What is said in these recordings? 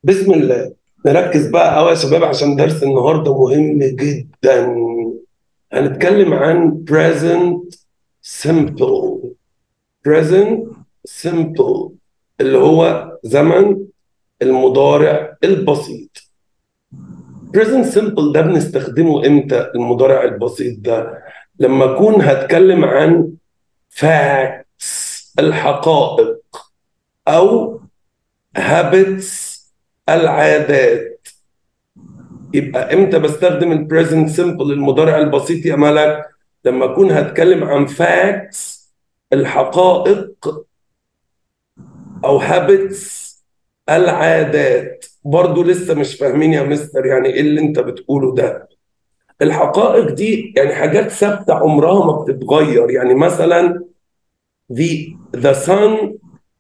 بسم الله. نركز بقى قوي يا شباب عشان درس النهارده مهم جدا. هنتكلم عن present simple. present simple اللي هو زمن المضارع البسيط. present simple ده بنستخدمه امتى؟ المضارع البسيط ده لما اكون هتكلم عن facts الحقائق او habits العادات. يبقى امتى بستخدم البريزنت سمبل المضارع البسيط يا ملك؟ لما اكون هتكلم عن فاكتس الحقائق او هابتس العادات. برضو لسه مش فاهمين يا مستر يعني ايه اللي انت بتقوله ده؟ الحقائق دي يعني حاجات ثابته عمرها ما بتتغير. يعني مثلا the sun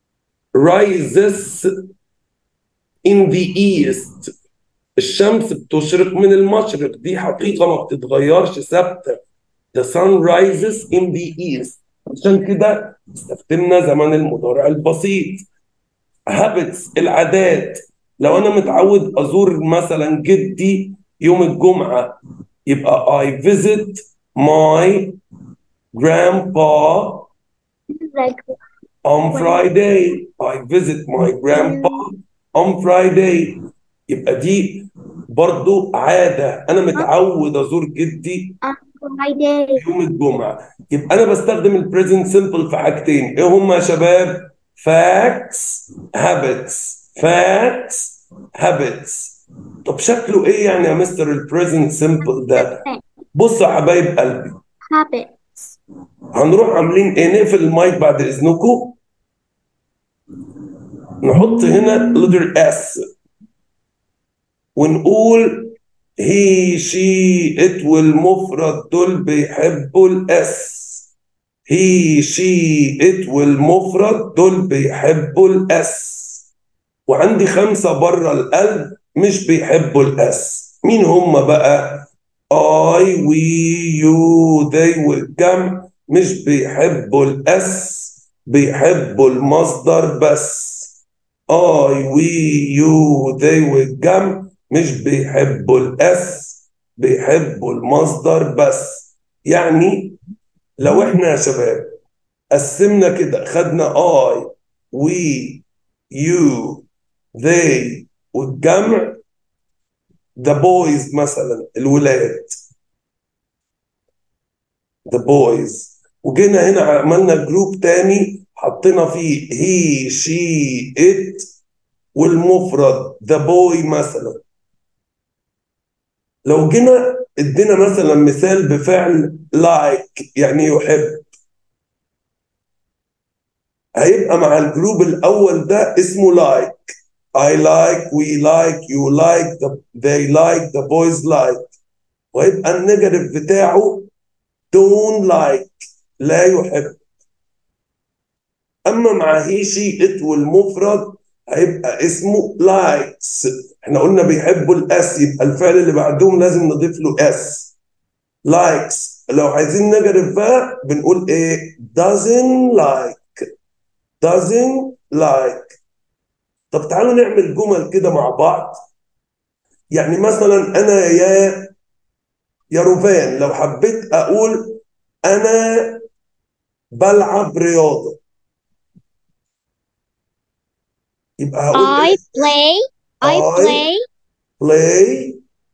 rises in the east. الشمس بتشرق من المشرق، دي حقيقة ما بتتغيرش، ثابتة. The sun rises in the east. عشان كده استخدمنا زمن المضارع البسيط. habits العادات، لو أنا متعود أزور مثلا جدي يوم الجمعة يبقى I visit my grandpa on Friday. I visit my grandpa on Friday. يبقى دي برضو عادة، أنا متعود أزور جدي يوم الجمعة. يبقى أنا بستخدم البريزنت سمبل في حاجتين، إيه هما يا شباب؟ facts habits. facts habits. طب شكله إيه يعني يا مستر البريزنت سمبل ده؟ بصوا يا حبايب قلبي، هنروح عاملين إيه؟ نقفل المايك بعد إذنكم، نحط هنا letter S ونقول he she it والمفرد دول بيحبوا الاس. he she it والمفرد دول بيحبوا الاس. وعندي 5 بره القلب مش بيحبوا الاس. مين هم بقى؟ I we you they والجمع مش بيحبوا الاس، بيحبوا المصدر بس. I we you they والجمع مش بيحبوا الاس، بيحبوا المصدر بس. يعني لو احنا يا شباب قسمنا كده، خدنا I we you they والجمع the boys مثلا الولاد the boys، وجينا هنا عملنا جروب تاني حطينا فيه he she it والمفرد the boy مثلا. لو جينا ادينا مثلا مثال بفعل like يعني يحب، هيبقى مع الجروب الاول ده اسمه like. I like we like you like they like the boys like. وهيبقى النيجاتيف بتاعه don't like لا يحب. اما مع he she it والمفرد هيبقى اسمه likes. احنا قلنا بيحبوا الاس، يبقى الفعل اللي بعدهم لازم نضيف له اس. likes. لو عايزين نيجاتيف بقى بنقول ايه؟ doesn't like. doesn't like. طب تعالوا نعمل جمل كده مع بعض. يعني مثلا انا يا روفان لو حبيت اقول انا بلعب رياضه، يبقى هقول I play I I play play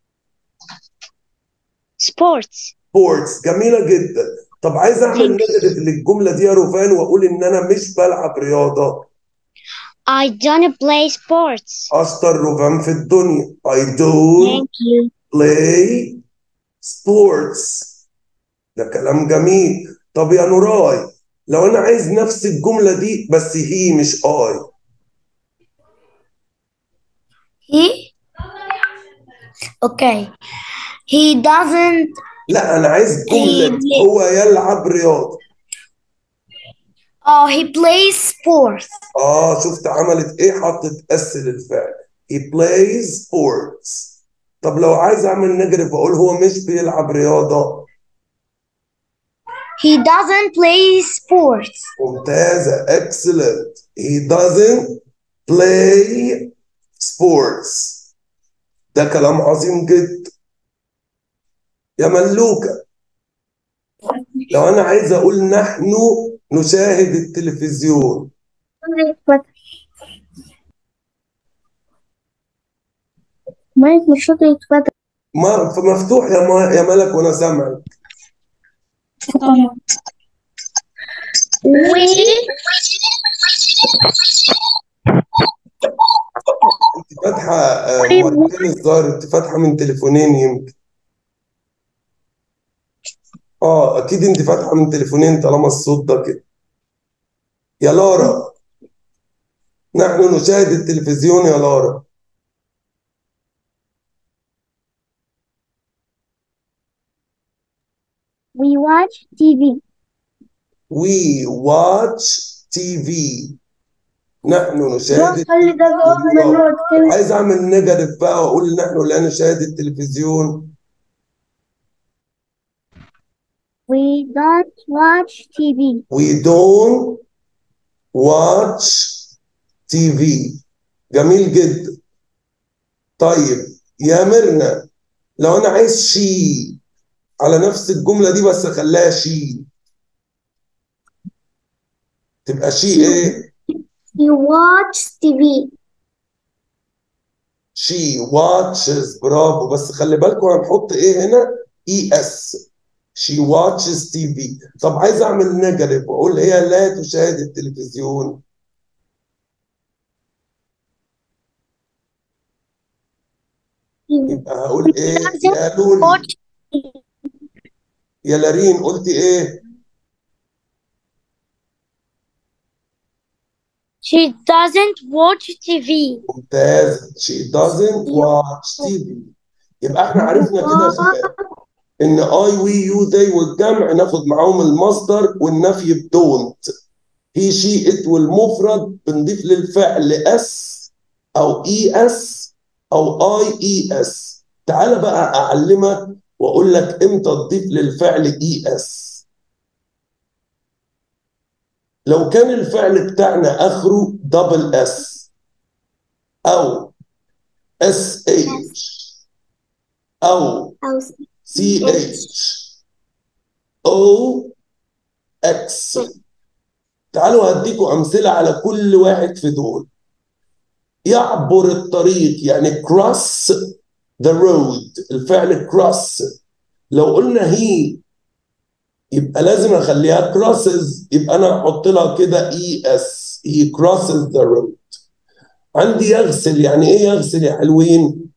sports. sports. جميله جدا. طب عايز اعمل Thanks. نيجاتيف للجمله دي يا روفان واقول ان انا مش بلعب رياضه. I don't play sports. اشطر روفان في الدنيا. I don't Thank you. play sports. ده كلام جميل. طب يا نوراي لو انا عايز نفس الجمله دي بس هي مش اي. He okay. He doesn't. لا انا عايز جمله He هو يلعب رياضه. oh he plays sports. شفت عملت ايه؟ حطت اس للفعل. he plays sports. طب لو عايز اعمل نيجاتيف اقول هو مش بيلعب رياضه. He doesn't play sports. ممتازه excellent. he doesn't play sports. ده كلام عظيم جدا. يا ملوكة، لو أنا عايز أقول نحن نشاهد التلفزيون، مايك مش راضي يتفتح. مفتوح يا ملك وأنا سامعك. أنت فاتحة مرتين الظاهر، أنت فاتحة من تليفونين يمكن. أكيد أنت فاتحة من تليفونين طالما الصوت ده كده. يا لارا، نحن نشاهد التلفزيون يا لارا. We watch TV. We watch TV. نحن نشاهد خلي ده جواب من التلفزيون. نوت كده. عايز اعمل نيجاتيف بقى واقول نحن لا نشاهد التلفزيون. We don't watch TV. We don't watch TV. جميل جدا. طيب يا ميرنا، لو انا عايز شي على نفس الجملة دي بس اخليها شي، تبقى شي ايه؟ He watches TV. She watches. برافو، بس خلي بالكم هنحط ايه هنا؟ ES. She watches TV. طب عايز اعمل نيجاتيف واقول هي لا تشاهد التلفزيون. يبقى هقول ايه يا لولي؟ يا لارين قلتي ايه؟ She doesn't watch TV. ممتاز. She doesn't watch TV. يبقى احنا عرفنا كده يا شباب ان I we you they والجمع ناخد معاهم المصدر والنفي بدونت. he she it والمفرد بنضيف للفعل اس او اي اس او اي اي اس. تعال بقى اعلمك واقول لك امتى تضيف للفعل اي اس. لو كان الفعل بتاعنا اخره دبل اس او اس اتش او سي اتش او اكس. تعالوا هديكم امثله على كل واحد في دول. يعبر الطريق يعني cross the road، الفعل cross. لو قلنا هي يبقى لازم اخليها crosses، يبقى انا احط لها كده es. he crosses the road. عندي يغسل، يعني ايه يغسل يا حلوين؟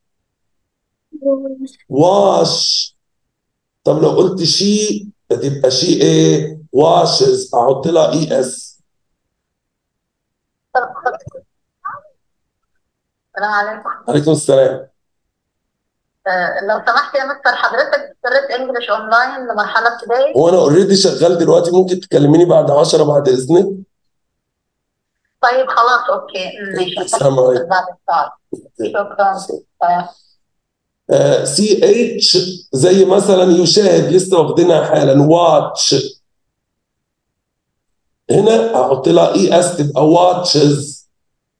wash. طب لو قلت she هتبقى she ايه؟ washes، احط لها es. السلام عليكم. عليكم السلام. لو سمحت يا مستر، حضرتك بتدرس انجلش اونلاين لمرحله ابتدائي؟ هو انا اوريدي شغال دلوقتي، ممكن تكلميني بعد 10 بعد اذنك؟ طيب خلاص اوكي ماشي. السلام عليكم. بعد الساعه. شكرا. سي اتش زي مثلا يشاهد، لسه واخدينها حالا واتش. هنا احط لها اي اس تبقى واتشز.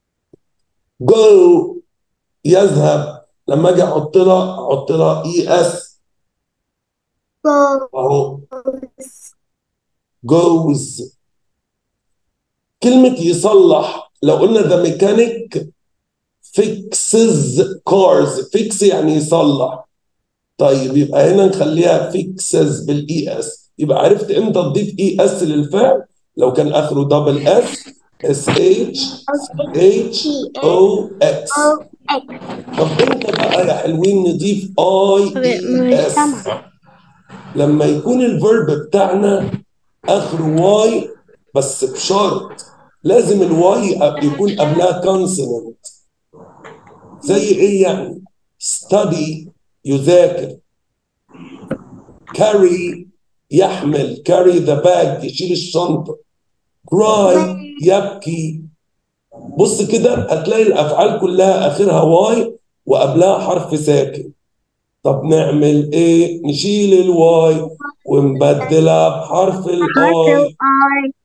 جو يذهب، لما اجي احط لها اي اس اهو جوز. كلمة يصلح لو قلنا ذا ميكانيك fixes cars. fix يعني يصلح. طيب يبقى هنا نخليها fixes بالاي اس. يبقى عرفت امتى تضيف اي اس للفعل؟ لو كان اخره دبل اس اس اتش اتش او اكس. طب امتى بقى يا حلوين نضيف اي اس؟ لما يكون الفيرب بتاعنا اخره واي، بس بشرط لازم الواي يكون قبلها كونسونانت. زي ايه يعني؟ study يذاكر، carry يحمل، carry the bag يشيل الشنطة، cry يبكي. بص كده هتلاقي الافعال كلها اخرها واي وقبلها حرف ساكن. طب نعمل ايه؟ نشيل الواي ونبدلها بحرف الاي.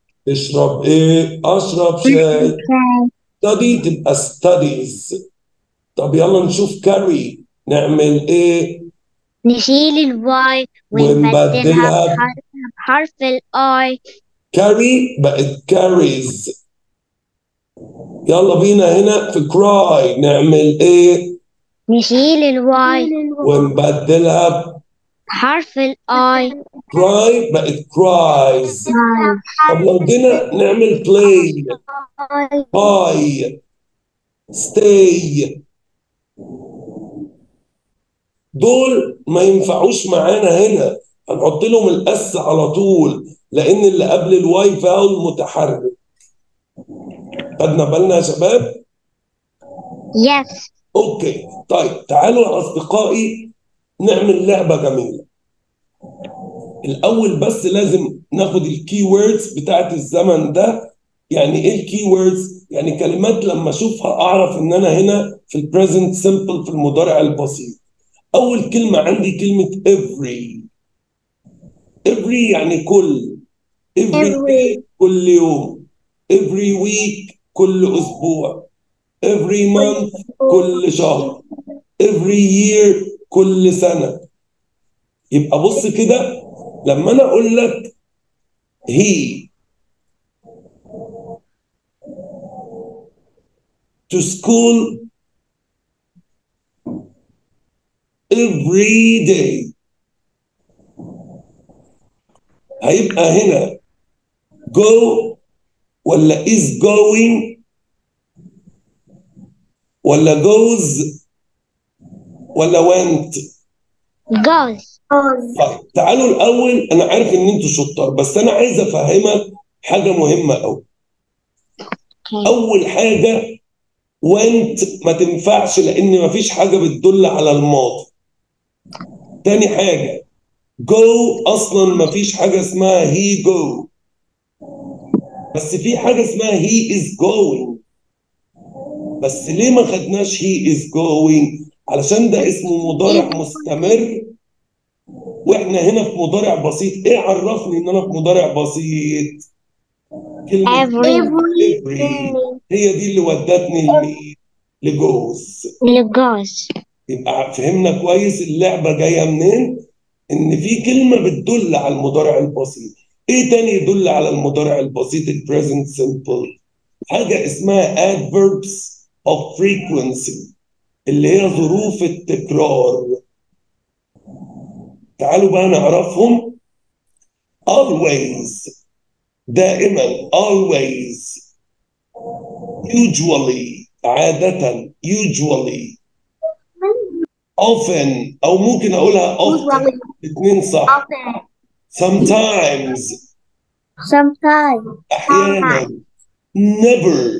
تشرب ايه؟ اشرب شاي. study تبقى studies. طب يلا نشوف carry نعمل ايه نشيل الواي ونبدلها ونبدلها بحرف الآي. carry بقت carries. يلا بينا هنا في cry نعمل ايه نشيل الواي ونبدلها بحرف الآي. cry بقت cries. طب لو جينا نعمل play buy stay دول ما ينفعوش معانا هنا، هنحط لهم الاس على طول لان اللي قبل الواي فاول متحرك. خدنا بالنا يا شباب؟ Yes. اوكي طيب تعالوا يا اصدقائي نعمل لعبه جميله. الاول بس لازم ناخد الكي ووردز بتاعت الزمن ده. يعني ايه الكي ووردز؟ يعني كلمات لما اشوفها اعرف ان انا هنا في البريزنت سمبل في المضارع البسيط. اول كلمه عندي كلمه every. every يعني كل. every day كل يوم. every week كل اسبوع. every month كل شهر. every year كل سنه. يبقى بص كده لما انا اقول لك he to school every day هيبقى هنا go ولا is going ولا goes ولا went؟ Goes. طيب تعالوا الاول، انا عارف ان انتوا شطار بس انا عايز افهمك حاجه مهمه قوي. اول حاجه went ما تنفعش لان مفيش حاجه بتدل على الماضي. تاني حاجه go اصلا مفيش حاجه اسمها he go، بس في حاجه اسمها he is going. بس ليه ما خدناش he is going؟ علشان ده اسمه مضارع مستمر واحنا هنا في مضارع بسيط. ايه عرفني ان انا في مضارع بسيط؟ كلمة every هي دي اللي ودتني لجوز. لجوز. يبقى فهمنا كويس اللعبة جاية منين؟ ان في كلمة بتدل على المضارع البسيط. ايه تاني يدل على المضارع البسيط البريزنت سمبل؟ حاجة اسمها adverbs of frequency اللي هي ظروف التكرار. تعالوا بقى نعرفهم. always دائما always. usually عادة usually. often أو ممكن أقولها often الاثنين صح. sometimes أحيانا. never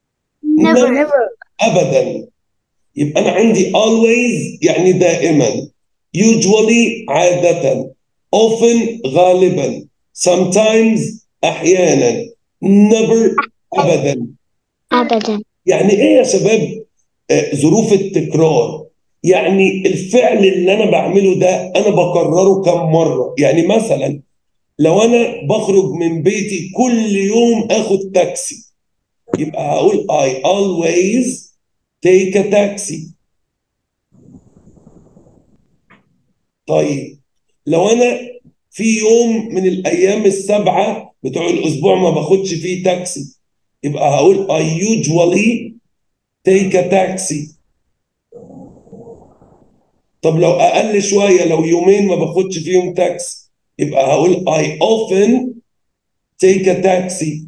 أبدا. يبقى أنا عندي always يعني دائما. usually عادة. often غالبا. sometimes أحيانا. never أبدا. يعني إيه يا شباب ظروف التكرار؟ يعني الفعل اللي أنا بعمله ده أنا بكرره كم مرة؟ يعني مثلا لو أنا بخرج من بيتي كل يوم آخد تاكسي يبقى هقول I always take a taxi. طيب لو أنا في يوم من الأيام السبعة بتوع الأسبوع ما باخدش فيه تاكسي يبقى هقول I usually take a taxi. طب لو أقل شوية لو يومين ما باخدش فيهم تاكسي يبقى هقول I often take a taxi.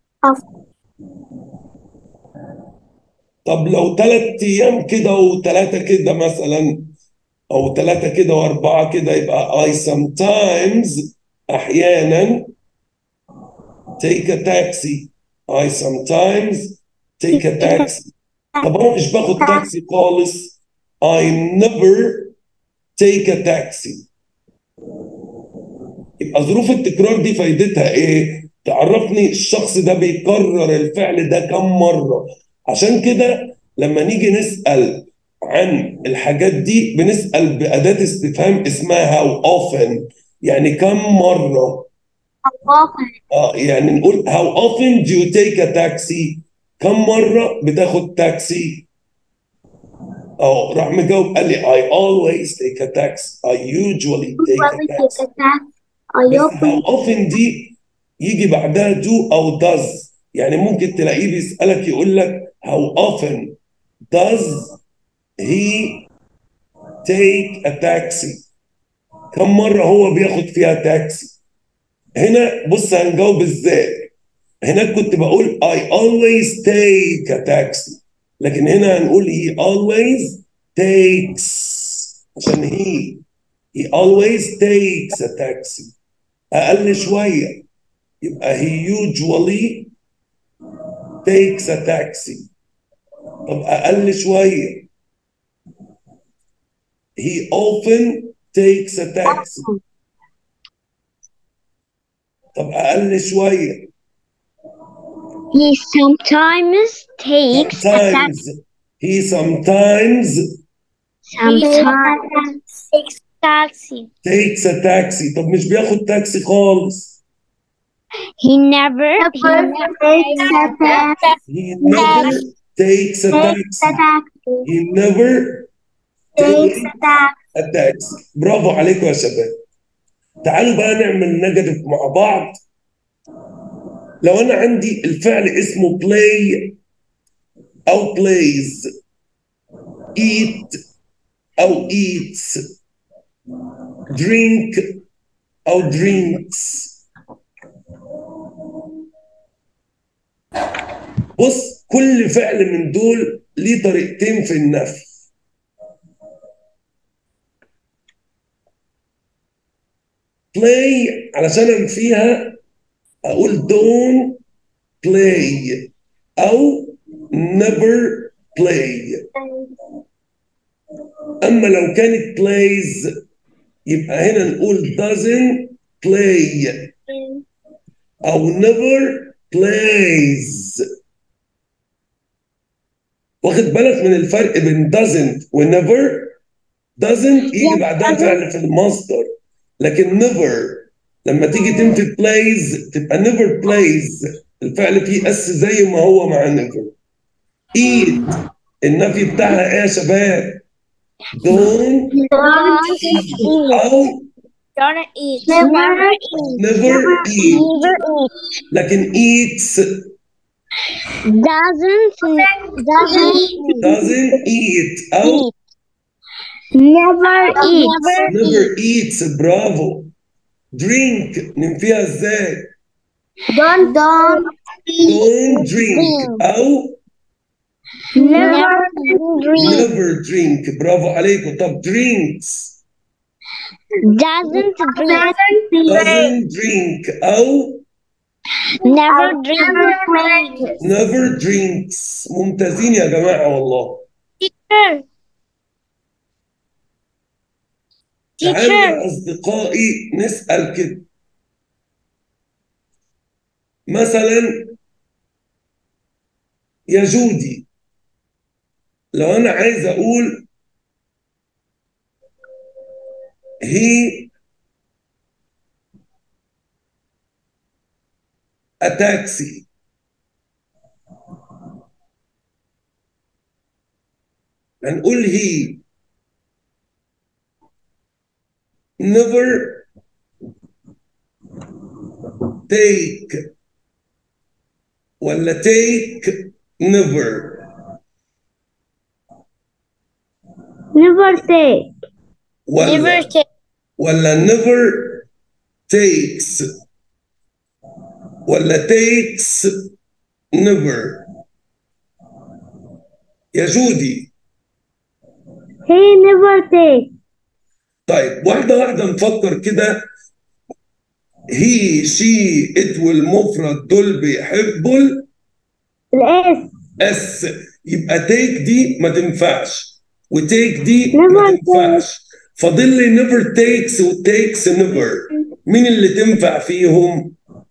طب لو 3 أيام كده و3 كده مثلا أو 3 كده و4 كده يبقى I sometimes أحيانا take a taxi. I sometimes take a taxi. طب أنا مش باخد تاكسي خالص. I never take a taxi. يبقى ظروف التكرار دي فايدتها ايه؟ تعرفني الشخص ده بيكرر الفعل ده كم مرة. عشان كده لما نيجي نسأل عن الحاجات دي بنسأل بأداة استفهام اسمها how often يعني كم مرة. يعني نقول how often do you take a taxi؟ كم مرة بتاخد تاكسي؟ راح مجاوب قال لي I always take a taxi. I usually take a taxi. بس how often دي يجي بعدها do أو does. يعني ممكن تلاقيه بيسألك يقول لك how often does he take a taxi. كم مرة هو بياخد فيها تاكسي؟ هنا بص هنجاوب ازاي. هناك كنت بقول I always take a taxi، لكن هنا هنقول he always takes عشان he always takes a taxi. أقل شوية يبقى he usually takes a taxi. طب أقل شوية he often takes a taxi. طب أقل شوية He sometimes takes a taxi. he sometimes takes a taxi. طب مش بياخد تاكسي خالص. He never He never takes a taxi. He never takes a taxi. برافو عليكم يا شباب. تعالوا بقى نعمل نيجاتيف مع بعض. لو أنا عندي الفعل اسمه play أو plays، eat أو eats، drink أو drinks. بص كل فعل من دول ليه طريقتين في النفي. play علشان انفيها اقول don't play او never play. اما لو كانت plays يبقى هنا نقول doesn't play او never plays. واخد بالك من الفرق بين doesn't و never؟ doesn't يجي بعدها فعل في المصدر، لكن never لما تيجي تنفي plays تبقى never plays، الفعل فيه اس زي ما هو مع never. eat النفي بتاعها ايه يا شباب؟ don't او never eat. لكن eats doesn't eat او never eats. برافو. drink ننفيها ازاي؟ don't drink او never drink. برافو عليكم. طب drinks doesn't drink او never drinks. ممتازين يا جماعة والله. تعالوا يا أصدقائي نسأل كده مثلا يا جودي، لو أنا عايز أقول he a taxi، هنقول he never take ولا take never؟ ولا never takes ولا takes never؟ يا جودي he never take. طيب واحدة واحدة نفكر كده. he she it والمفرد دول بيحبوا الاس، يبقى take دي ما تنفعش وتيك دي ما تنفعش، فاضل لي never takes وtakes never. مين اللي تنفع فيهم؟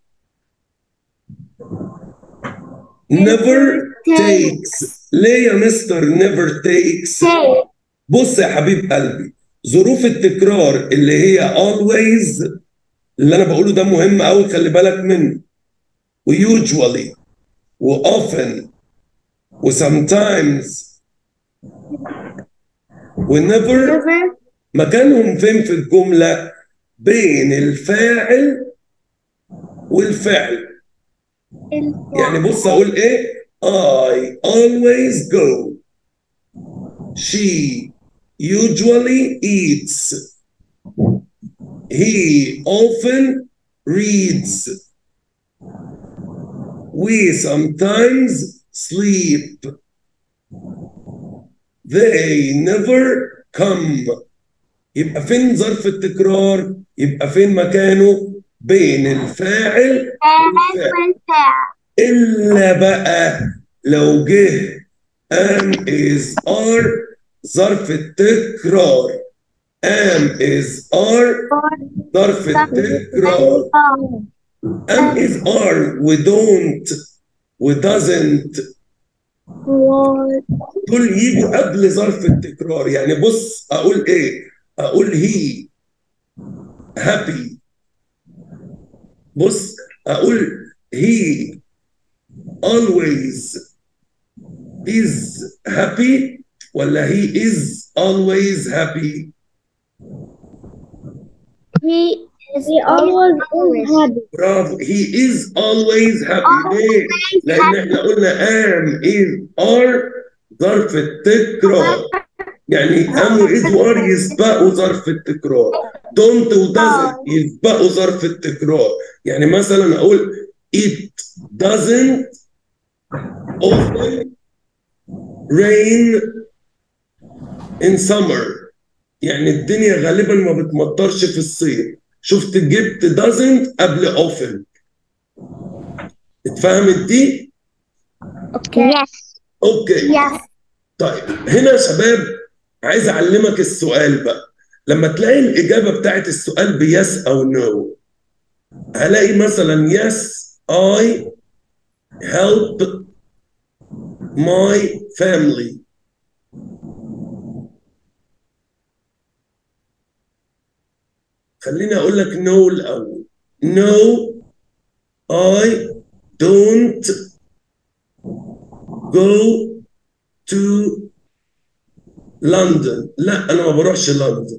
never takes. ليه يا مستر never takes؟ بص يا حبيب قلبي، ظروف التكرار اللي هي always اللي انا بقوله ده مهم قوي، خلي بالك منه، وusually وoften وsometimes ونيفر مكانهم فين في الجملة؟ بين الفاعل والفعل. يعني بص أقول إيه؟ I always go. She usually eats. He often reads. We sometimes sleep. They never come. يبقى فين ظرف التكرار؟ يبقى فين مكانه؟ بين الفاعل والفعل. إلا بقى لو جه am is are ظرف التكرار. am is are ظرف التكرار. am is are و don't و doesn't دول يجوا قبل ظرف التكرار. يعني بص أقول إيه؟ أقول he happy. بص أقول he always is happy ولا he is always happy؟ He always is happy. برافو. he is always happy. ليه؟ لأن احنا قلنا am is are ظرف التكرار. يعني am و is و are يسبقوا ظرف التكرار. don't و doesn't يسبقوا ظرف التكرار. يعني مثلا أقول it doesn't often rain in summer. يعني الدنيا غالبا ما بتمطرش في الصيف. شفت جبت doesn't قبل often. اتفهمت دي؟ Yes. اوكي. طيب هنا يا شباب عايز اعلمك السؤال بقى. لما تلاقي الاجابه بتاعت السؤال بيس او نو هلاقي مثلا yes I help my family. خليني اقول لك no الاول. no I don't go to London. لا انا ما بروحش لندن.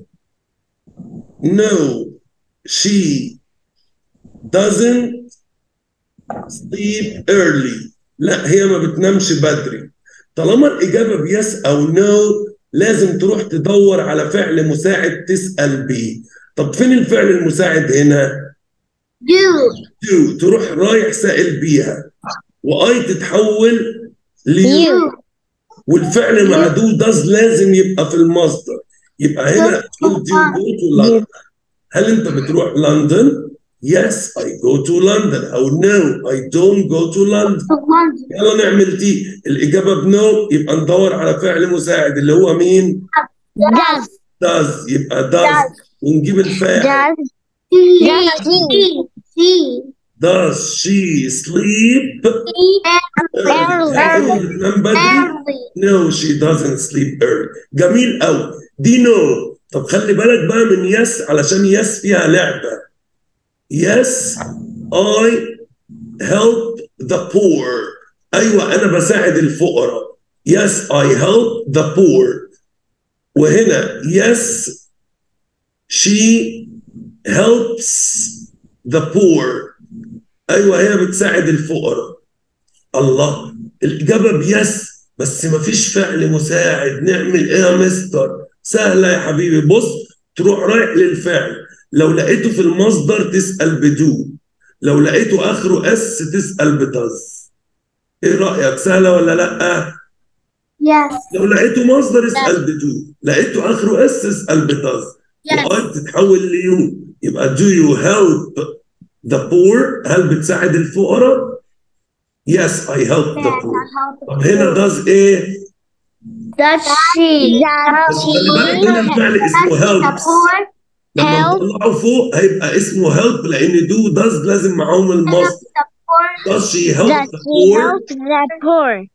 no she doesn't sleep early. لا هي ما بتنامش بدري. طالما الإجابة بيس أو نو لازم تروح تدور على فعل مساعد تسأل بيه. طب فين الفعل المساعد هنا؟ do. تروح رايح سائل بيها وآي تتحول ليو والفعل مع do does لازم يبقى في المصدر. يبقى هنا تقول do go to London. هل أنت بتروح لندن؟ Yes, I go to London. أو no, I don't go to London. يلا نعمل دي. الإجابة بنو يبقى ندور على فعل مساعد اللي هو مين؟ Does. does. يبقى does ونجيب الفاعل. Does she sleep early؟ بتنام بدري؟ No, she doesn't sleep early. جميل أوي. دي no. طب خلي بالك بقى من yes علشان yes فيها لعبة. Yes, I help the poor. أيوة أنا بساعد الفقراء. Yes, I help the poor. وهنا yes, she helps the poor. أيوة هي بتساعد الفقراء. الله الإجابة بيس بس مفيش فعل مساعد. نعمل إيه يا مستر؟ سهلة يا حبيبي. بص تروح رايح للفعل. لو لقيته في المصدر تسأل بدو. لو لقيته آخره اس تسأل بدز. إيه رأيك؟ سهلة ولا لأ؟ لو لقيته مصدر اسأل بدو. لقيته آخره اس اسأل بدز. وآي تتحول ليو. يبقى do you help the poor؟ هل بتساعد الفقراء؟ Yes, I help the poor. طب هنا does إيه؟ Does she? بس خلي بالك هنا الفعل اسمه helps. لما نطلعه فوق هيبقى اسمه help لأن do does لازم معاهم المصدر. Does she help the poor؟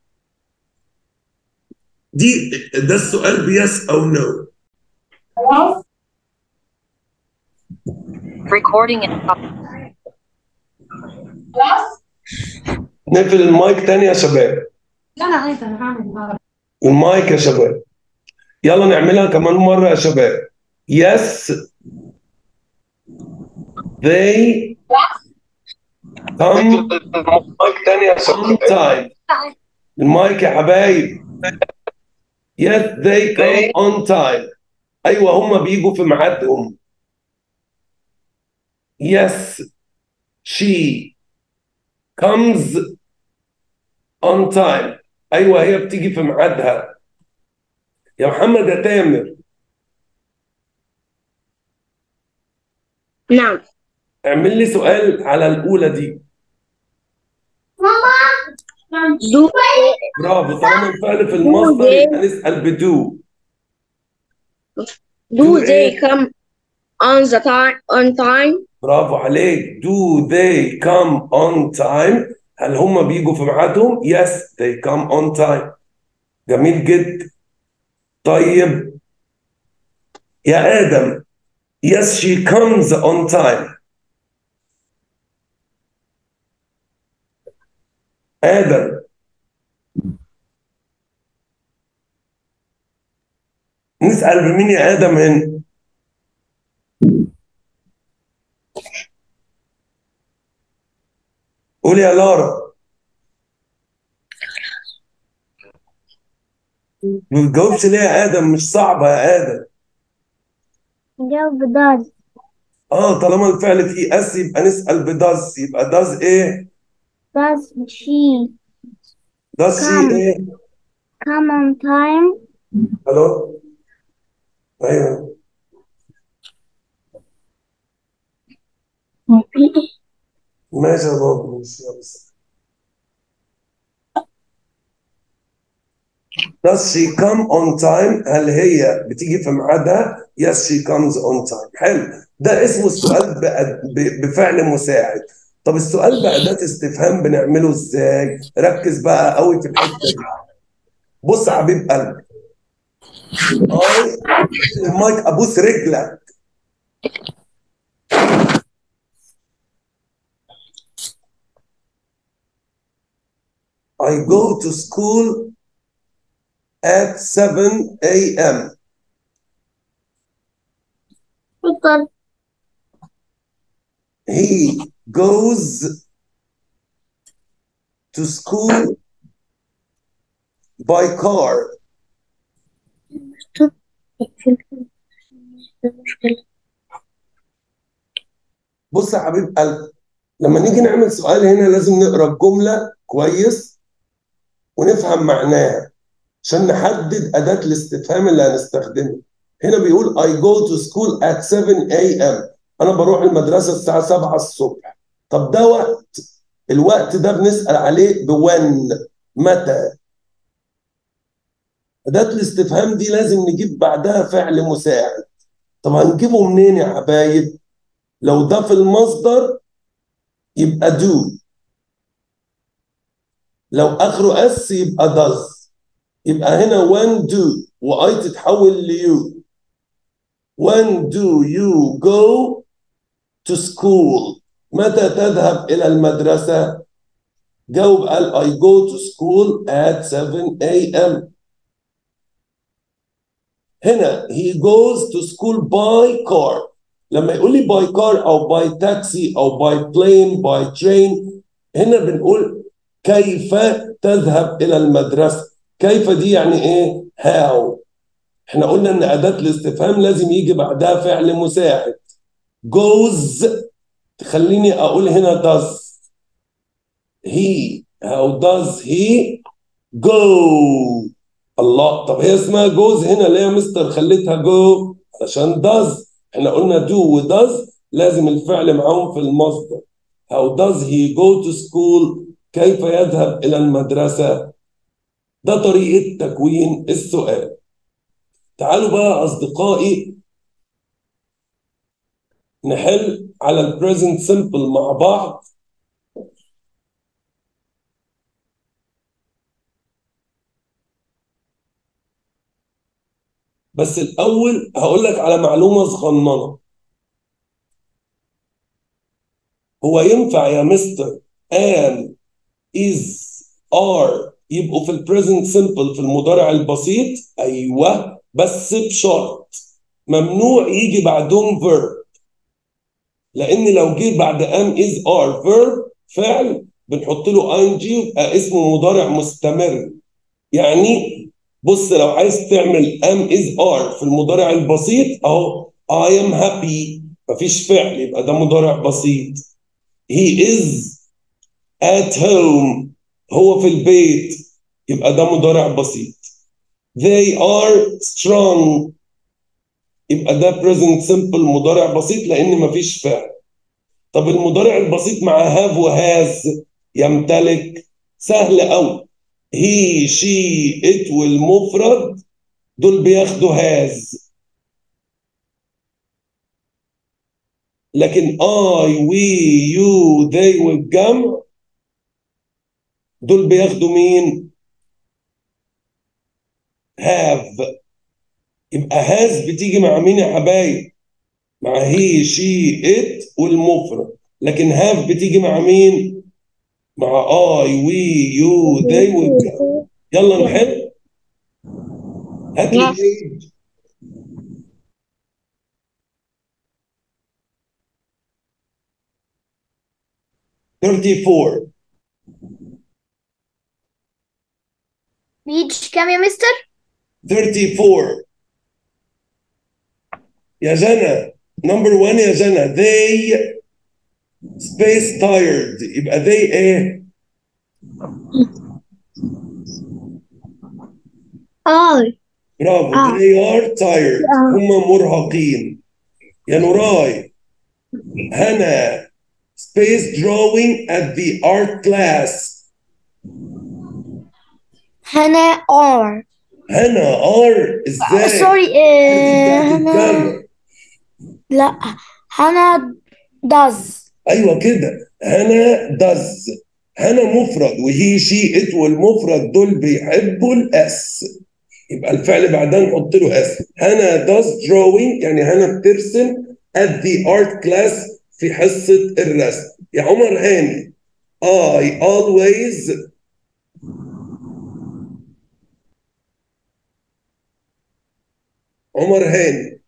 ده السؤال بيس أو نو. Recording in نقفل المايك تاني يا شباب. المايك يا شباب. يلا نعملها كمان مرة يا شباب. Yes they come المايك تاني يا شباب. on time. المايك يا حبايب. Yes they come on time. أيوة هما بيجوا في ميعادهم. Yes she comes on time. أيوة هي بتيجي في ميعادها. يا محمد يا تامر نعم. اعمل لي سؤال على الأولى دي. Do برافو، طالما الفعل في المصدر يبقى نسأل بدو. they come on time? برافو عليك. Do they come on time؟ هل هم بيجوا في ميعادهم؟ Yes they come on time. جميل جدا. طيب يا آدم. Yes she comes on time. آدم نسأل بمين يا آدم هنا؟ قول يا لارا. ما بتجاوبش ليه يا آدم؟ مش صعبة يا آدم. جاوب does. طالما الفعل فيه اس يبقى نسأل بداز. يبقى داز ايه؟ Does she داز شي come ايه؟ come on time? الو ايوه ماشي يا بابا ماشي. Does she come on time؟ هل هي بتيجي في ميعادها؟ Yes she comes on time. حلو. ده اسمه السؤال بفعل مساعد. طب السؤال بأداة استفهام بنعمله ازاي؟ ركز بقى قوي في الحتة دي. بص يا حبيب قلبي. المايك ابوس رجلك. I go to school at 7 a.m. اتفضل. He goes to school by car. بص يا حبيب قلبي، لما نيجي نعمل سؤال هنا لازم نقرا الجمله كويس ونفهم معناها عشان نحدد اداه الاستفهام اللي هنستخدمها. هنا بيقول I go to school at 7 a.m. انا بروح المدرسه الساعه 7 الصبح. طب ده وقت. الوقت ده بنسال عليه بوين، متى. اداه الاستفهام دي لازم نجيب بعدها فعل مساعد. طب هنجيبه منين يا حبايب؟ لو ده في المصدر يبقى do. لو اخره اس يبقى does. يبقى هنا when do واي تتحول ليو. when do you go to school؟ متى تذهب الى المدرسه؟ جاوب قال I go to school at 7 a.m. هنا he goes to school by car. لما يقول لي by car او by taxi او by plane by train هنا بنقول كيف تذهب إلى المدرسة. كيف دي يعني إيه؟ how. إحنا قلنا إن أداة الاستفهام لازم يجي بعدها فعل مساعد. goes تخليني أقول هنا does. he how does he go؟ الله، طب هي اسمها goes هنا ليه يا مستر خليتها go؟ عشان does. إحنا قلنا do و does لازم الفعل معاهم في المصدر. how does he go to school؟ كيف يذهب إلى المدرسة؟ ده طريقة تكوين السؤال. تعالوا بقى أصدقائي نحل على ال present simple مع بعض. بس الأول هقول لك على معلومة صغننة. هو ينفع يا مستر am is are يبقوا في ال present simple في المضارع البسيط؟ أيوه بس بشرط ممنوع يجي بعدهم verb، لان لو جه بعد am is are verb فعل بنحط له ing يبقى اسمه مضارع مستمر. يعني بص لو عايز تعمل am is are في المضارع البسيط اهو I am happy مفيش فعل يبقى ده مضارع بسيط. He is at home هو في البيت يبقى ده مضارع بسيط. They are strong يبقى ده present simple مضارع بسيط لان مفيش فعل. طب المضارع البسيط مع have وhas يمتلك سهل قوي. he she it والمفرد دول بياخدوا has، لكن I we you they والجمع دول بياخدوا مين؟ have. يبقى has بتيجي مع مين يا حبايب؟ مع he she it والمفرد، لكن have بتيجي مع مين؟ مع I we you they والجمع. يلا نحل. هات لي Yes. page 34. بيج كام يا مستر؟ 34 يا جنى. نمبر 1 يا جنى they space tired يبقى they ايه؟ برافو. they are tired هم مرهقين. يا نوراي هنا space drawing at the art class. هنا are. هنا are ازاي؟ سوري بتاعت هنا الجمع. لا هنا does. ايوه كده هنا does. هنا مفرد وهي شي ات والمفرد دول بيحبوا الاس يبقى الفعل بعدها نحط له اس. هنا does drawing يعني هنا بترسم at the art class في حصة الرسم. يا عمر هاني I always عمر هاني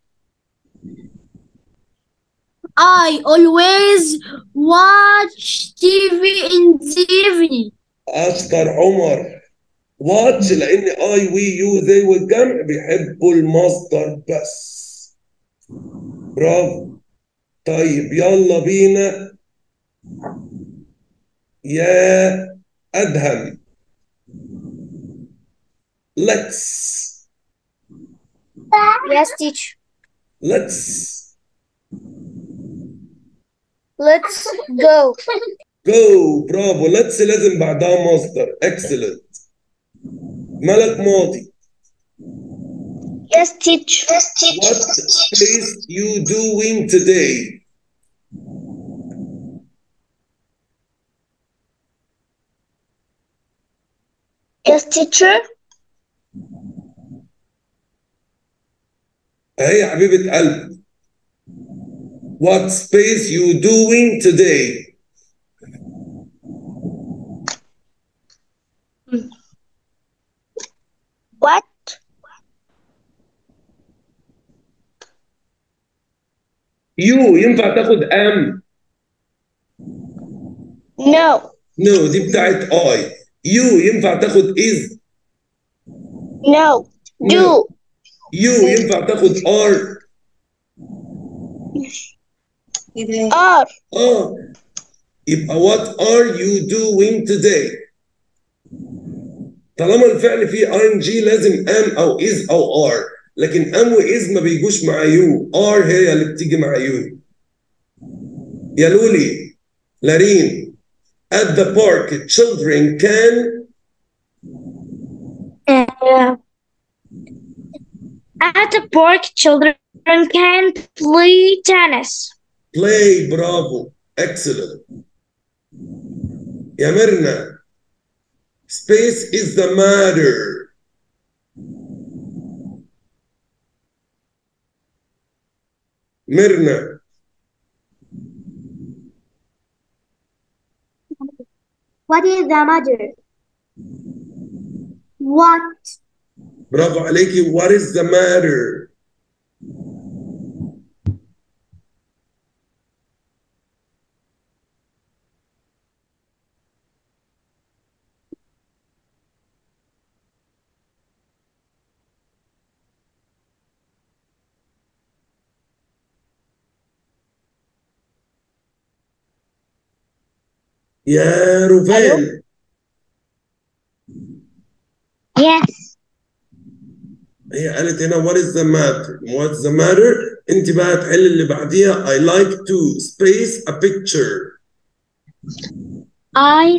I always watch TV in the evening. اشطر عمر. watch لان I we you they والجمع بيحبوا المصدر بس. برافو. طيب يلا بينا يا أدهم. let's Yes, teacher. let's Let's go. go. برافو. let's لازم بعدها مصدر. excellent. ملك ماضي. Yes, teacher. what space you doing today؟ Yes, teacher. اهي يا حبيبة قلبي. what space you doing today؟ What? you ينفع تاخد am؟ No. no دي بتاعت I. you ينفع تاخد is؟ No. Do. you ينفع تاخد are؟ Are. يبقى what are you doing today؟ طالما الفعل فيه ing لازم am او is او are، لكن am و is ما بيجوش مع you. are هي اللي بتيجي مع you. يا لولي لارين at the park children can At the park, children can play tennis. play. برافو. excellent. يا ميرنا space is the matter. ميرنا What is the matter? What? برافو عليكي. what is the matter؟ يا روفان. Yes. هي قالت هنا what is the matter؟ what's the matter؟ انت بقى تحل اللي بعديها I like to space a picture. I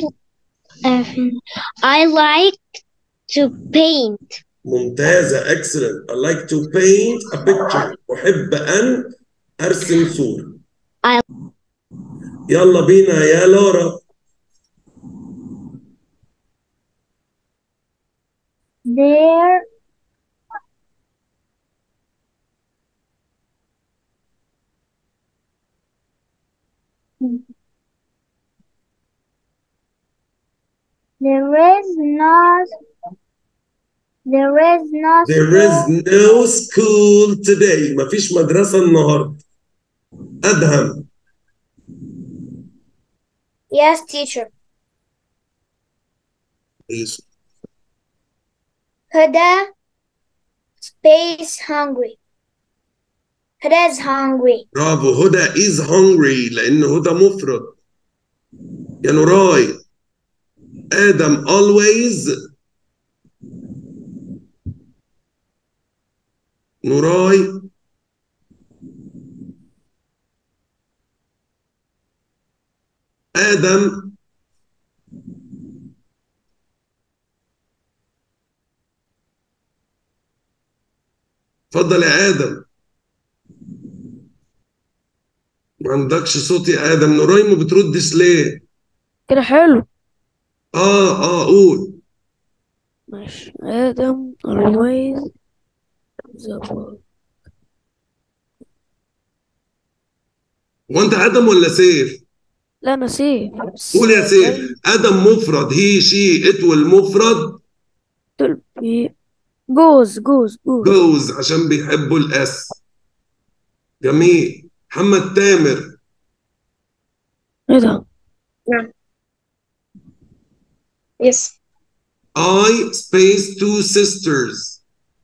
I like to paint. ممتازة excellent. I like to paint a picture. أحب أن أرسم صورة. I يلا بينا يا لورا. there there is not there is no There is school. no school today. مفيش مدرسة النهاردة. أدهم. Yes, teacher. إيش؟ Huda space hungry. Huda is hungry. برافو. هدى is hungry لأن هدى مفرد. يا نوراي. آدم always. نوراي. آدم. اتفضل يا آدم. ما عندكش صوت يا آدم. نوراي ما بتردش ليه؟ كده حلو. قول. ماشي. آدم always the world. وأنت آدم ولا سيف؟ لا أنا سيف. قول يا سيف. آدم مفرد هي شي إت والمفرد جوز جوز عشان بيحبوا الأس. جميل. محمد تامر. ايه ده؟ نعم. Yes. I space two sisters.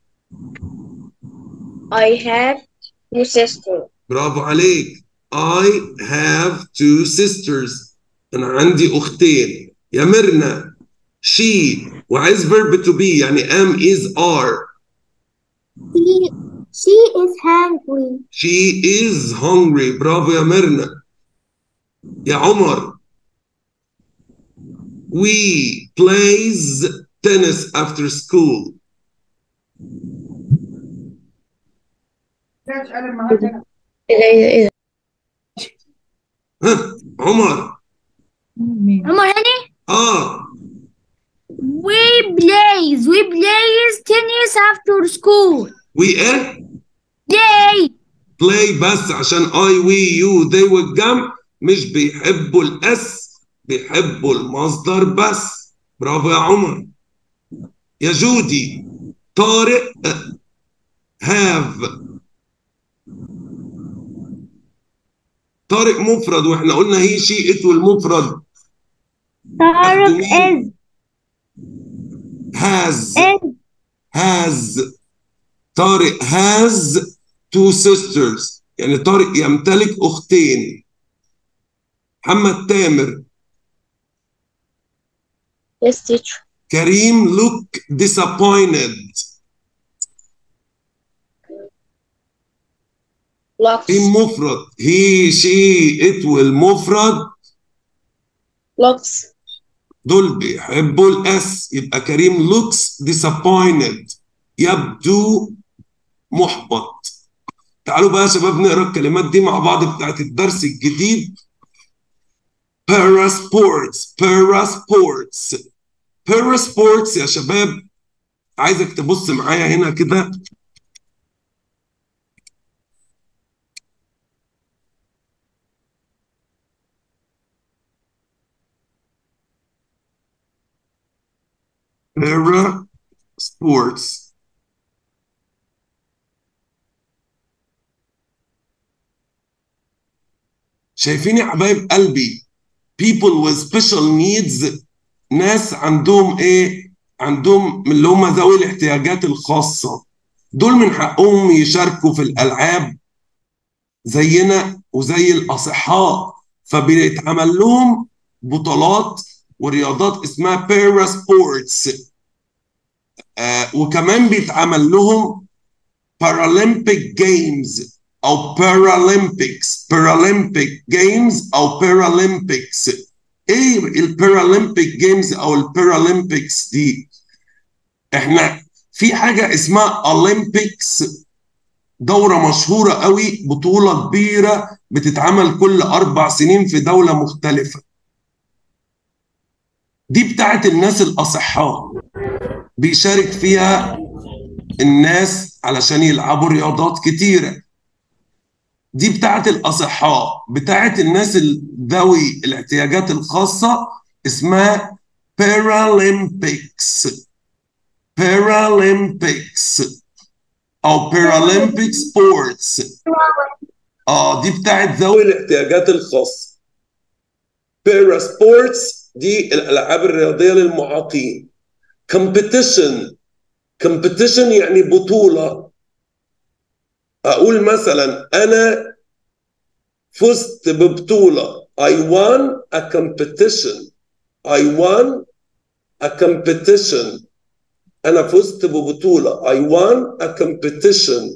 I have two sisters. برافو عليك. I have two sisters. أنا عندي أختين. يا ميرنا. she وعايز verb to be يعني am is are. She is hungry. She is hungry. برافو يا ميرنا. يا عمر. We plays tennis after school. إيه ده؟ ها عمر. عمر هاني. We plays tennis after school. we ايه؟ Yay! play بس عشان I we you they والجمع مش بيحبوا الاس بيحبوا المصدر بس. برافو يا عمر. يا جودي. طارق have. طارق مفرد واحنا قلنا هي شي ات والمفرد طارق is has. طارق has two sisters يعني طارق يمتلك اختين. محمد تامر. Yes, teacher. كريم look disappointed. Looks. كريم مفرد he she it والمفرد Looks. دول بيحبوا الاس يبقى كريم looks disappointed يبدو محبط. تعالوا بقى يا شباب نقرا الكلمات دي مع بعض بتاعت الدرس الجديد. parasports يا شباب عايزك تبص معايا هنا كده. parasports شايفين يا حبايب قلبي people with special needs ناس عندهم ايه؟ عندهم اللي هم ذوي الاحتياجات الخاصة، دول من حقهم يشاركوا في الألعاب زينا وزي الأصحاء، فبيتعمل لهم بطولات ورياضات اسمها بارا سبورتس. وكمان بيتعمل لهم بارالمبيك جيمز أو بارالمبيكس، بارالمبيك جيمز أو بارالمبيكس. ايه البارالمبيك جيمز او البارالمبيكس دي؟ احنا في حاجه اسمها اولمبيكس، دوره مشهوره قوي، بطوله كبيره بتتعمل كل 4 سنين في دوله مختلفه. دي بتاعت الناس الاصحاء، بيشارك فيها الناس علشان يلعبوا رياضات كتيره. دي بتاعت الأصحاء. بتاعت الناس ذوي الاحتياجات الخاصة اسمها Paralympics، Paralympics أو Paralympic Sports. دي بتاعت ذوي الاحتياجات الخاصة. Para Sports دي الألعاب الرياضية للمعاقين. Competition، Competition يعني بطولة. أقول مثلا أنا فزت ببطولة. I won a competition. I won a competition. أنا فزت ببطولة. I won a competition.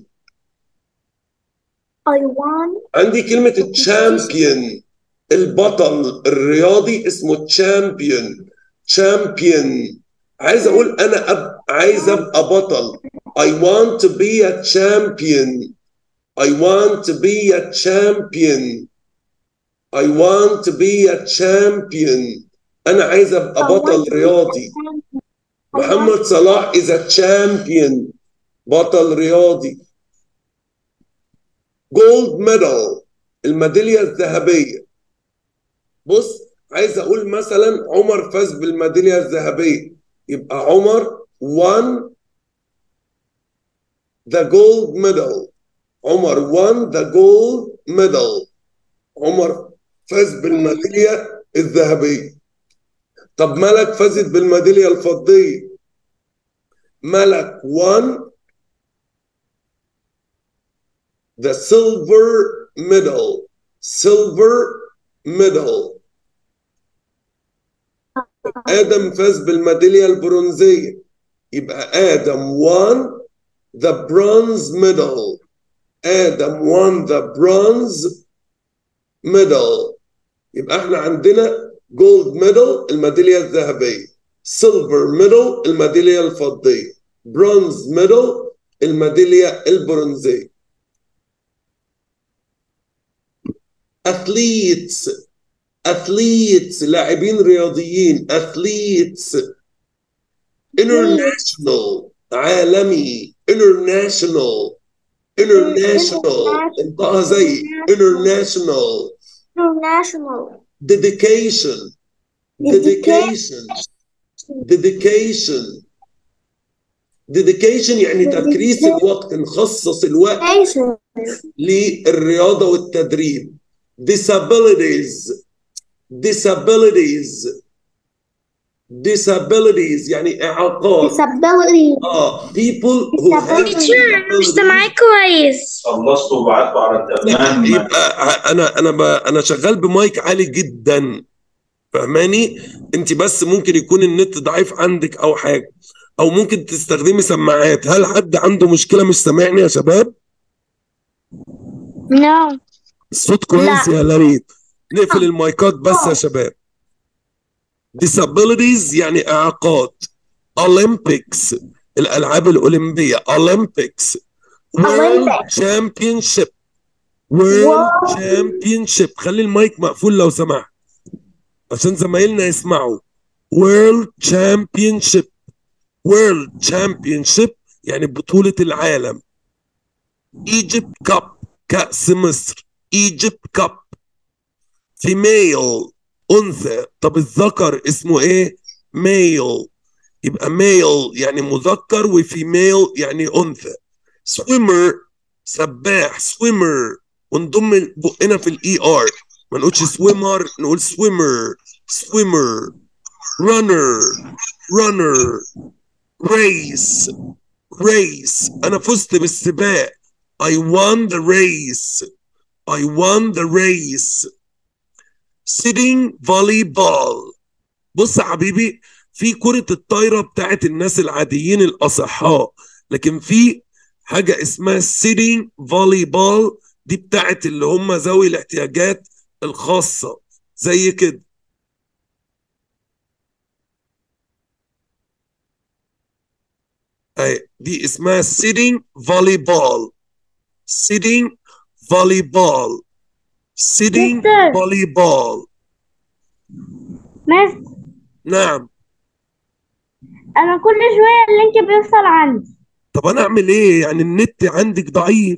I won. عندي كلمة champion، البطل الرياضي اسمه champion. champion عايز أقول أنا عايز أبقى بطل. I want to be a champion. I want to be a champion. I want to be a champion. أنا عايز أبقى بطل رياضي. محمد صلاح is a champion، بطل رياضي. gold medal، الميدالية الذهبية. بص عايز أقول مثلا عمر فاز بالميدالية الذهبية، يبقى عمر won the gold medal. عمر won the gold medal. عمر فاز بالميدالية الذهبية. طب ملك فازت بالميدالية الفضية. ملك won the silver medal. silver medal. آدم فاز بالميدالية البرونزية، يبقى آدم won the bronze medal. آدم won the bronze medal. يبقى احنا عندنا جولد ميدال الميدالية الذهبية، سيلفر ميدال الميدالية الفضية، برونز ميدال الميدالية البرونزية. athletes، athletes لاعبين رياضيين. athletes international عالمي. international انطقها زي international. dedication يعني تكريس الوقت، نخصص الوقت للرياضة والتدريب. disabilities يعني إعاقات. people who have مش سامعاك كويس. خلصتوا وبعتوا على التمام. يبقى أنا شغال بمايك عالي جدا، فهماني؟ أنت بس ممكن يكون النت ضعيف عندك أو حاجة، أو ممكن تستخدمي سماعات. هل حد عنده مشكلة مش سامعني يا شباب؟ No. الصوت كويس يا لريت. نقفل المايكات بس يا شباب. disabilities يعني إعاقات. Olympics الألعاب الأولمبية. Olympics. World Championship. World Championship. خلي المايك مقفول لو سمحت عشان زمايلنا يسمعوا. World Championship. World Championship يعني بطولة العالم. Egypt Cup كأس مصر. Egypt Cup. Female أنثى. طب الذكر اسمه إيه؟ male. يبقى male يعني مذكر، وفيميل يعني أنثى. swimmer سباح. swimmer ونضم بقنا في الإي آر. ما نقولش swimmer، نقول swimmer swimmer. runner runner. race race. أنا فزت بالسباق. I won the race. I won the race. sitting volleyball. بص يا حبيبي، في كرة الطايرة بتاعت الناس العاديين الأصحاء، لكن في حاجة اسمها sitting volleyball، دي بتاعت اللي هم ذوي الاحتياجات الخاصة زي كده. أي دي اسمها sitting volleyball. sitting volleyball. sitting مستر. volleyball. مستر، نعم. أنا كل شوية اللينك بيفصل عندي. طب أنا أعمل إيه؟ يعني النت عندك ضعيف.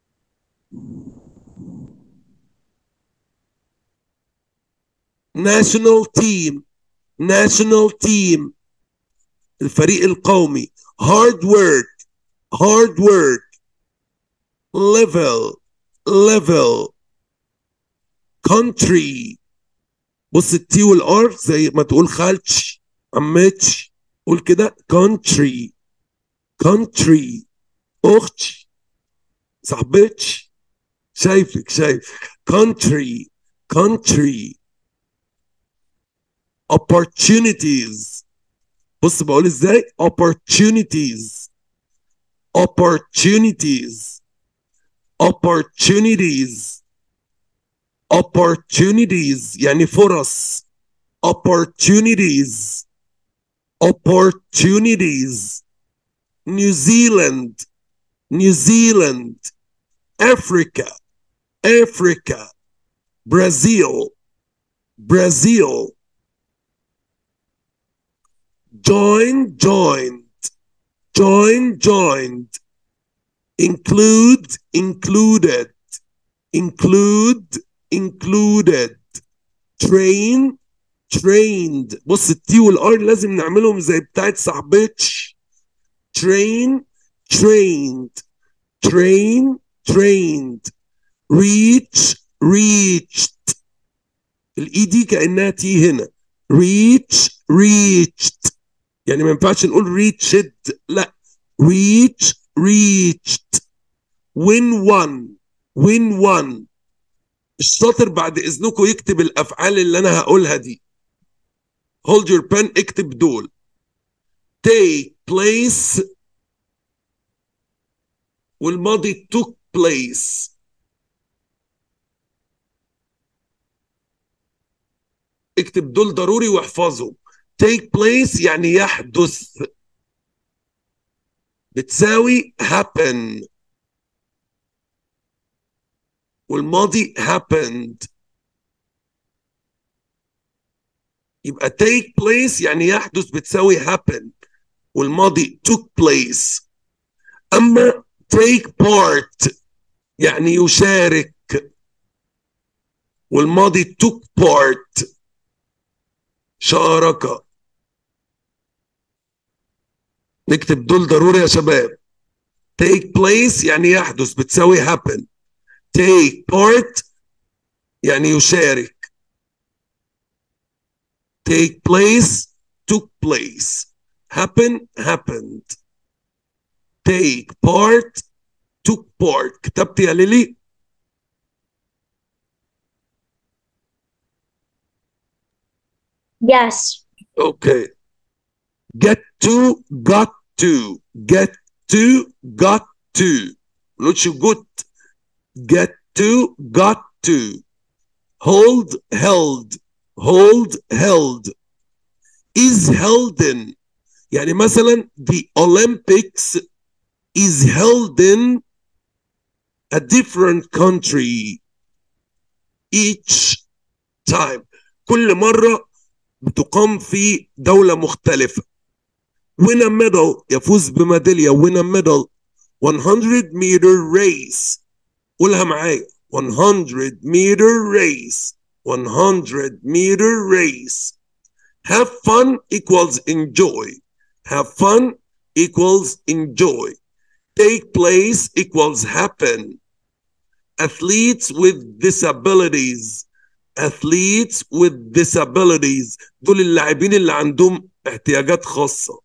national team. national team. الفريق القومي. hard work. hard work. level. level. country. بص التي والار زي ما تقول خالتش عمتش، قول كده country. country. اختي صاحبتش. شايف country. country. opportunities. بص بقول ازاي opportunities. opportunities. opportunities. opportunities يعني فرص. opportunities. opportunities. New Zealand. New Zealand. Africa. Africa. Brazil. Brazil. join joined. join joined. include included. include included. train trained. بص التي والار لازم نعملهم زي بتاعت صاحبتش. train trained. train trained. reach reached. الاي دي كأنها تي هنا. reach reached. يعني ما ينفعش نقول reached، لا reach reached. win one. win one. الشاطر بعد اذنكم يكتب الافعال اللي انا هقولها دي. hold your pen، اكتب دول. take place والماضي took place. اكتب دول ضروري واحفظهم. take place يعني يحدث، بتساوي happen، والماضي happened. يبقى take place يعني يحدث بتساوي happen، والماضي took place. أما take part يعني يشارك، والماضي took part شارك. نكتب دول ضروري يا شباب. take place يعني يحدث بتساوي happen. take part يعني يشارك. take place took place. happen happened. take part took part. كتبت يا ليلي؟ Yes. Okay. get to got to. get to got to. نقولش good. get to got to. hold held. hold held. is held in. يعني مثلا the Olympics is held in a different country each time. كل مرة بتقام في دولة مختلفة. win a medal يفوز بميدالية. win a medal. 100 meter race. قولها معايا. 100 meter race. 100 meter race. have fun equals enjoy. have fun equals enjoy. take place equals happen. athletes with disabilities. athletes with disabilities. دول اللاعبين اللي عندهم احتياجات خاصة.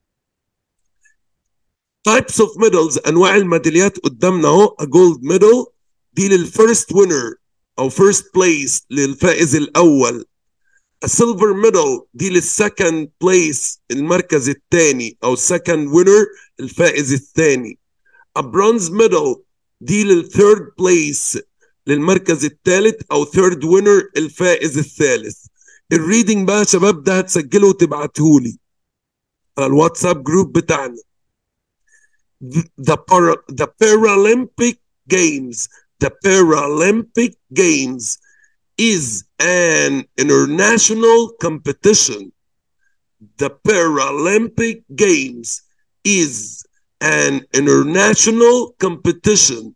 types of medals. أنواع الميداليات قدامنا أهو. a gold medal دي للفيرست winner أو first place للفائز الأول. a silver medal دي للسكند place المركز الثاني أو second winner الفائز الثاني. a bronze medal دي للثيرد place للمركز الثالث أو third winner الفائز الثالث. الريدنج بقى يا شباب ده هتسجله وتبعتهولي على الواتساب جروب بتاعنا. The Paralympic Games. The Paralympic Games is an international competition. The Paralympic Games is an international competition.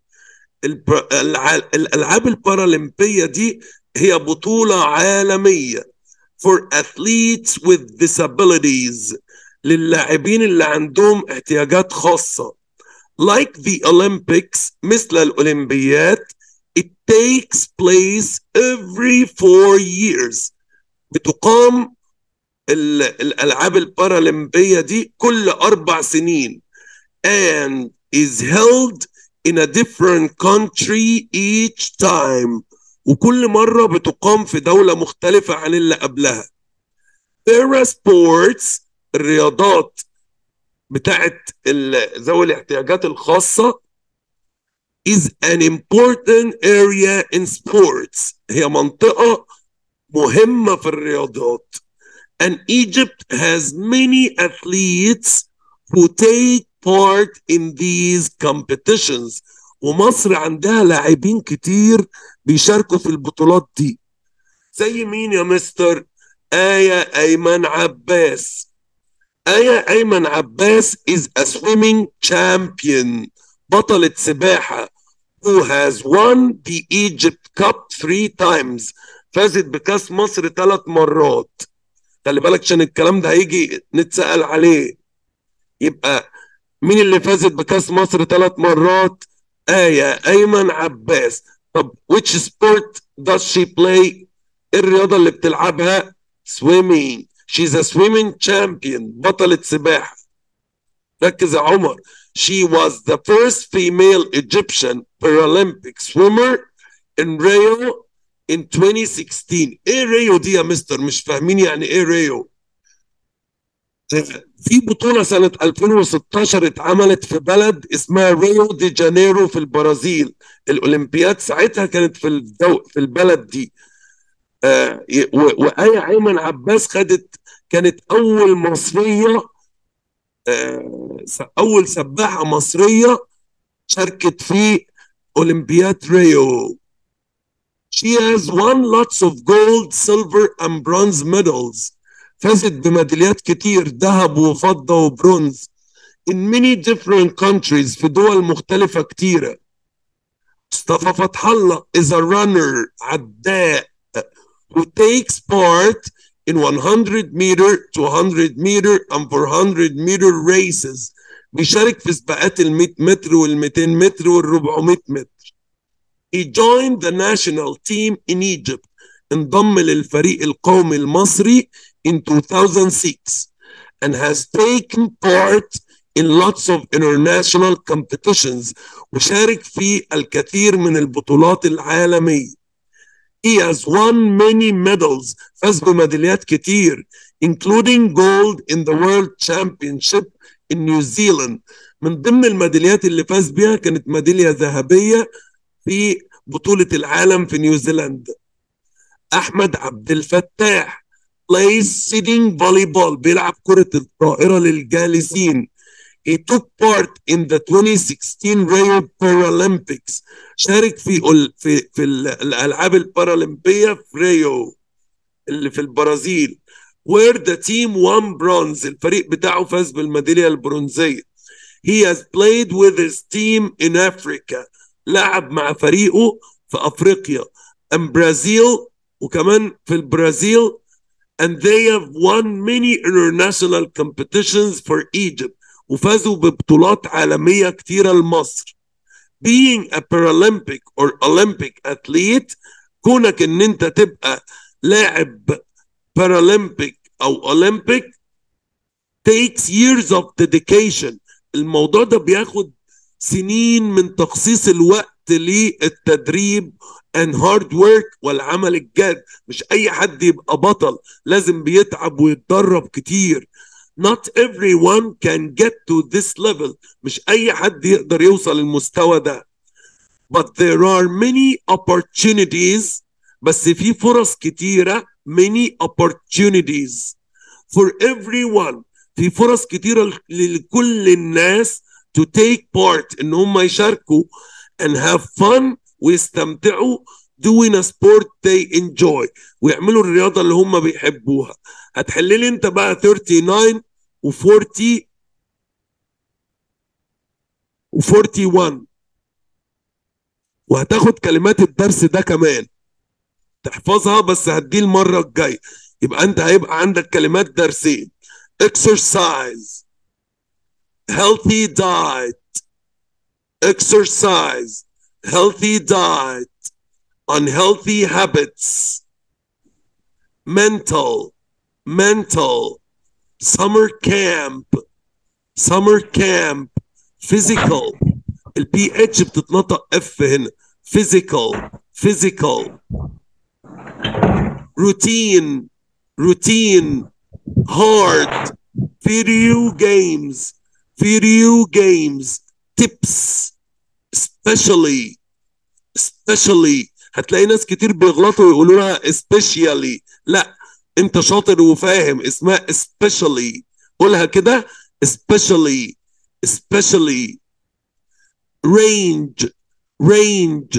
الألعاب البارالمبية دي هي بطولة عالمية for athletes with disabilities للاعبين اللي عندهم احتياجات خاصة. Like the Olympics مثل الأولمبيات it takes place every 4 years. بتقام الألعاب البارالمبية دي كل 4 سنين and is held in a different country each time. وكل مرة بتقام في دولة مختلفة عن اللي قبلها. Para sports الرياضات بتاعت ذوي الاحتياجات الخاصة is an important area in sports. هي منطقة مهمة في الرياضات. And Egypt has many athletes who take part in these competitions. ومصر عندها لاعبين كتير بيشاركوا في البطولات دي. زي مين يا مستر؟ آية أيمن عباس. آية أيمن عباس is a swimming champion. بطلة سباحة who has won the Egypt Cup 3 times. فازت بكاس مصر 3 مرات. خلي بالك عشان الكلام ده هيجي نتسأل عليه. يبقى مين اللي فازت بكاس مصر 3 مرات؟ آية أيمن عباس. طب which sport does she play؟ الرياضة اللي بتلعبها swimming. She's a swimming champion. بطلة سباحة. ركز يا عمر. She was the first female Egyptian Paralympic swimmer in Rio in 2016. ايه ريو دي يا مستر؟ مش فاهمين يعني ايه ريو؟ في بطولة سنة 2016 اتعملت في بلد اسمها ريو دي جانيرو في البرازيل. الأولمبياد ساعتها كانت في البلد دي. وآية أيمن عباس كانت أول مصرية، أول سباحة مصرية شاركت في أولمبياد ريو. She has won lots of gold, silver and bronze medals. فازت بميداليات كتير ذهب وفضة وبرونز in many different countries في دول مختلفة كتيرة. مصطفى فتح الله is a runner عداء who takes part in 100 meter, 200 meter and 400 meter races. بيشارك في سباقات 100 متر وال200 متر وال400 متر. He joined the national team in Egypt. انضم للفريق القومي المصري in 2006 and has taken part in lots of international competitions. وشارك في الكثير من البطولات العالمية. He has won many medals. فاز بميداليات كتير including gold in the World Championship in New Zealand. من ضمن الميداليات اللي فاز بيها كانت ميدالية ذهبية في بطولة العالم في نيوزيلندا. أحمد عبد الفتاح plays sitting volleyball. بيلعب كرة الطائرة للجالسين. He took part in the 2016 Rio Paralympics. شارك في الألعاب البارالمبية في ريو اللي في البرازيل. Where the team won bronze. الفريق بتاعه فاز بالميدالية البرونزية. He has played with his team in Africa. لعب مع فريقه في أفريقيا and Brazil وكمان في البرازيل and they have won many international competitions for Egypt. وفازوا ببطولات عالمية كتيرة لمصر. Being a Paralympic or Olympic athlete كونك ان انت تبقى لاعب بارالمبيك او اولمبيك takes years of dedication. الموضوع ده بياخد سنين من تخصيص الوقت للتدريب and hard work والعمل الجاد. مش اي حد يبقى بطل، لازم بيتعب ويتدرب كتير. Not everyone can get to this level. مش اي حد يقدر يوصل للمستوى ده. But there are many opportunities. بس في فرص كتيرة. Many opportunities for everyone. في فرص كتيرة لكل الناس to take part ان هم يشاركوا and have fun ويستمتعوا doing a sport they enjoy ويعملوا الرياضة اللي هم بيحبوها. هتحل لي انت بقى 39 و40 و41 وهتاخد كلمات الدرس ده كمان تحفظها، بس هدي المرة الجاية. يبقى انت هيبقى عندك كلمات درسين: exercise, healthy diet, exercise, healthy diet, unhealthy habits, mental, summer camp, physical. البي اتش بتتنطق اف هنا. physical, routine, hard, video games, tips, especially. هتلاقي ناس كتير بيغلطوا ويقولوا لها especially. لا، انت شاطر وفاهم، اسمها especially. قولها كده especially. range,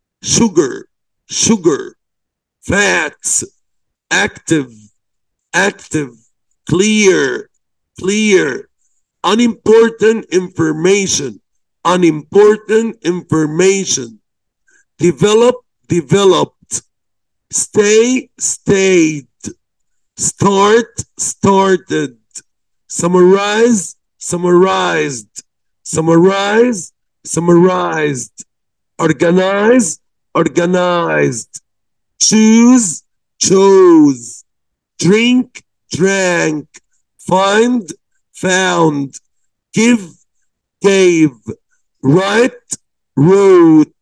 sugar, fats, active, clear, unimportant information, developed, stayed, started, summarized, organized, chose, drink, drank, find, found, give, gave, write, wrote,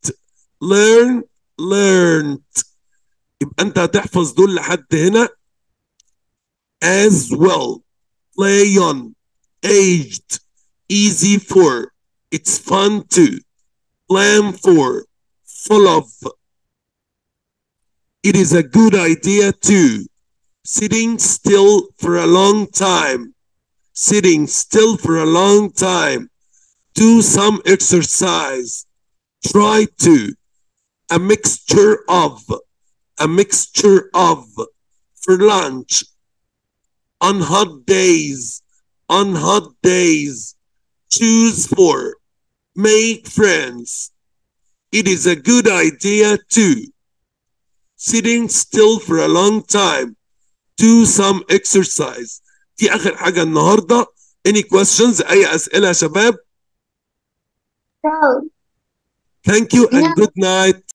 learned. يبقى انت هتحفظ دول لحد هنا. as well, play on, aged, easy for, it's fun to, plan for, full of. It is a good idea too. Sitting still for a long time. Do some exercise. Try to. A mixture of. For lunch. On hot days. Choose for. Make friends. It is a good idea too. Sitting still for a long time. Do some exercise. دي آخر حاجة النهاردة. Any questions؟ أي أسئلة يا شباب؟ No. Thank you and good night.